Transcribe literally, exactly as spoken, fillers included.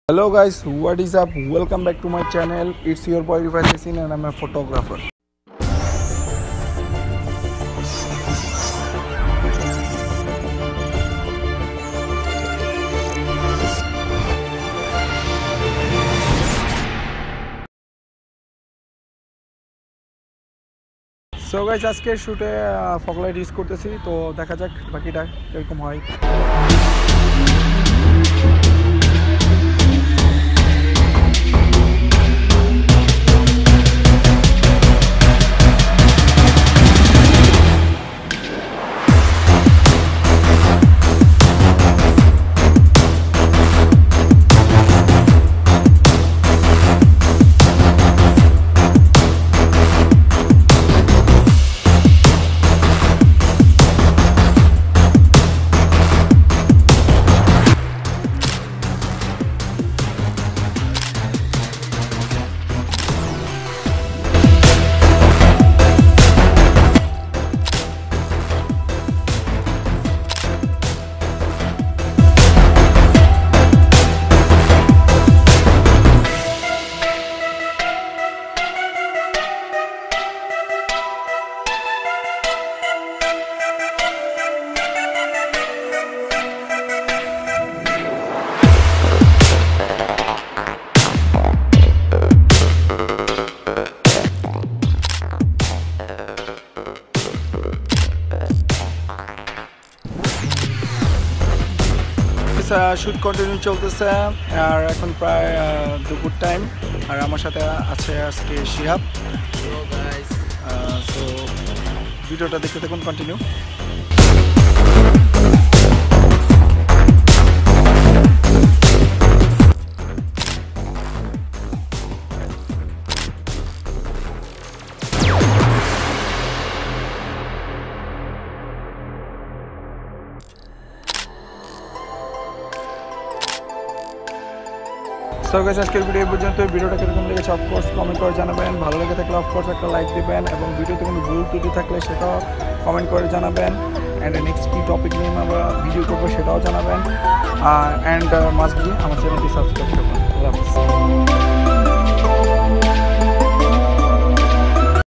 Hello guys, what is up? Welcome back to my channel. It's your boy Refat Yasin and I'm a photographer. So guys, আজকে শুটে fog light use করতেছি, তো দেখা যাক বাকিটা কিরকম হয়। শুট কন্টিনিউ চলতেছে আর এখন প্রায় দুপুর টাইম, আর আমার সাথে আছে আজকে শিহাব। সো ভিডিওটা দেখতে থাকুন, কন্টিনিউ। সো গাইস, আজকের ভিডিও এই পর্যন্ত। ভিডিওটা কিরকম লেগেছে অফকোর্স কমেন্ট করে জানাবেন। ভালো লেগে থাকলে অফকোর্স একটা লাইক দিবেন এবং ভিডিওতে কোনো ভুল ত্রুটি থাকলে সেটাও কমেন্ট করে জানাবেন। অ্যান্ড নেক্সট কী টপিক নিয়ে আমরা ভিডিও করবো সেটাও জানাবেন। অ্যান্ড মাস্ট বি আমার চ্যানেলটি সাবস্ক্রাইব করবেন। আল্লাহ হাফেজ।